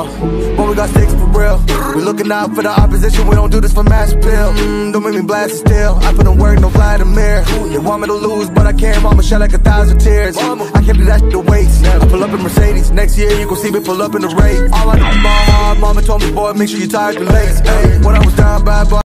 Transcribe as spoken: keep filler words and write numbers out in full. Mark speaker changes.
Speaker 1: but we got sticks for real. We looking out for the opposition, we don't do this for mass appeal. mm, Don't make me blast it still, I put in work, no fly in the mirror. They want me to lose, but I can't, mama shed like a thousand tears. I can't do that shit to waste. I pull up in Mercedes, next year you gon' see me pull up in the race. All I do is ball hard, mama told me, boy, make sure you tie the lace. Hey, when I was down bad, boy